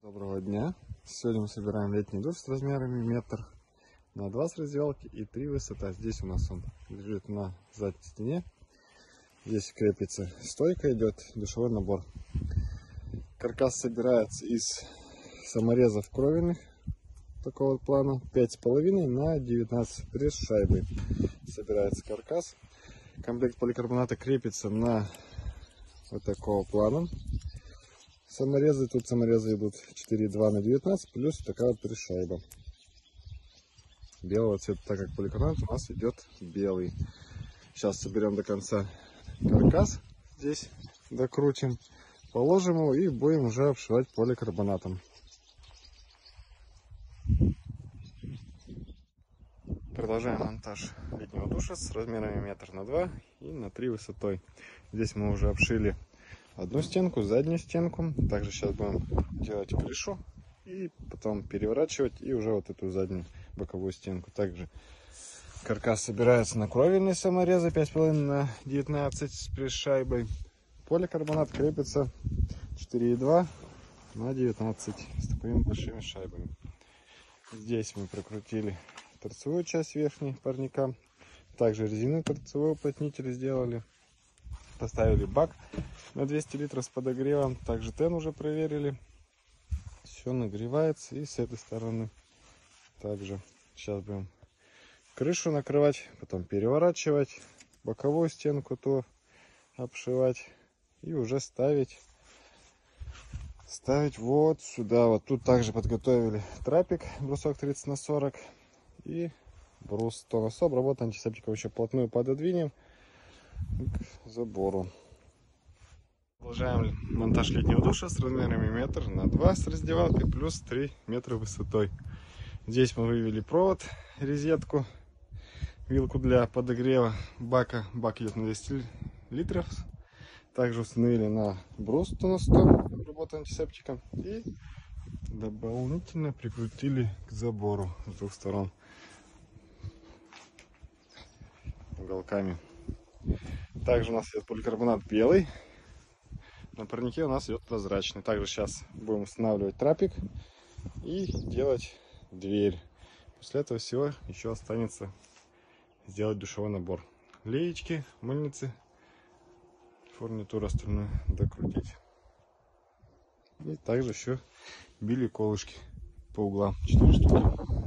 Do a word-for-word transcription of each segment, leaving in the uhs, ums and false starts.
Доброго дня! Сегодня мы собираем летний душ с размерами метр на два с раздевалки и три высота. Здесь у нас он лежит на задней стене. Здесь крепится стойка, идет душевой набор. Каркас собирается из саморезов кровельных такого плана, пять с половиной на девятнадцать пресс шайбы. Собирается каркас. Комплект поликарбоната крепится на вот такого плана. Саморезы, тут саморезы идут четыре и два на девятнадцать, плюс такая вот пресс-шайба белого цвета, так как поликарбонат у нас идет белый. Сейчас соберем до конца каркас, здесь докрутим, положим его и будем уже обшивать поликарбонатом. Продолжаем монтаж летнего душа с размерами метр на два и на три высотой. Здесь мы уже обшили одну стенку, заднюю стенку. Также сейчас будем делать крышу и потом переворачивать и уже вот эту заднюю боковую стенку. Также каркас собирается на кровельные саморезы пять с половиной на девятнадцать с пресс-шайбой. Поликарбонат крепится четыре и два на девятнадцать с такими большими шайбами. Здесь мы прокрутили торцевую часть верхней парника. Также резиновый торцевой уплотнитель сделали. Поставили бак на двести литров с подогревом. Также тен уже проверили. Все нагревается. И с этой стороны также. Сейчас будем крышу накрывать, потом переворачивать, боковую стенку то обшивать и уже ставить ставить вот сюда. Вот тут также подготовили трапик, брусок тридцать на сорок и брус сто на сто. Обработан антисептиком еще плотную пододвинем к забору. Продолжаем монтаж летнего душа с размерами метр на два с раздевалкой плюс три метра высотой. Здесь мы вывели провод, розетку, вилку для подогрева бака. Бак идет на двести литров. Также установили на брус сто на сто, обработан антисептиком, и дополнительно прикрутили к забору с двух сторон уголками. Также у нас идет поликарбонат белый, на парнике у нас идет прозрачный. Также сейчас будем устанавливать трапик и делать дверь. После этого всего еще останется сделать душевой набор. Леечки, мыльницы, фурнитуру остальную докрутить. И также еще били колышки по углам, четыре штуки.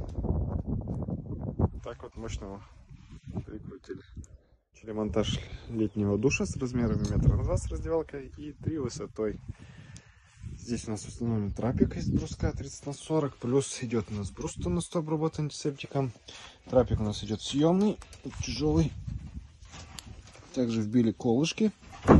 Так вот мощного прикрутили. Монтаж летнего душа с размерами метр на два с раздевалкой и три высотой. Здесь у нас установлен трапик из бруска тридцать на сорок, плюс идет у нас брус сто на сто обработан антисептиком. Трапик у нас идет съемный, тяжелый. Также вбили колышки.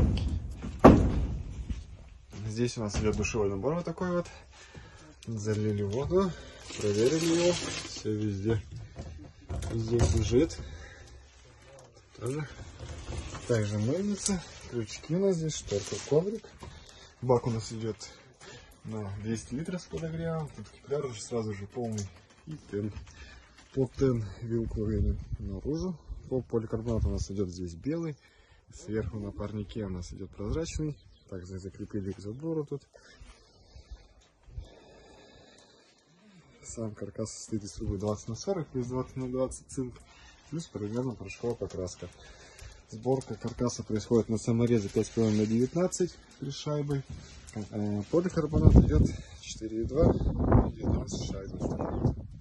Здесь у нас идет душевой набор вот такой вот. Залили воду, проверили его, все везде здесь лежит. Тоже. Также мыльница, крючки у нас здесь, шторка, коврик. Бак у нас идет на двести литров с подогревом. Тут кипляр уже сразу же полный. И тен. Под тен вилку вынем наружу. По поликарбонату у нас идет здесь белый. Сверху на парнике у нас идет прозрачный. Также закрепили к забору тут. Сам каркас состоит из трубы двадцать на сорок плюс двадцать на двадцать цинк. Плюс примерно порошковая покраска. Сборка каркаса происходит на саморезе пять с половиной на девятнадцать при шайбой. Поликарбонат идет четыре и два на девятнадцать шайб.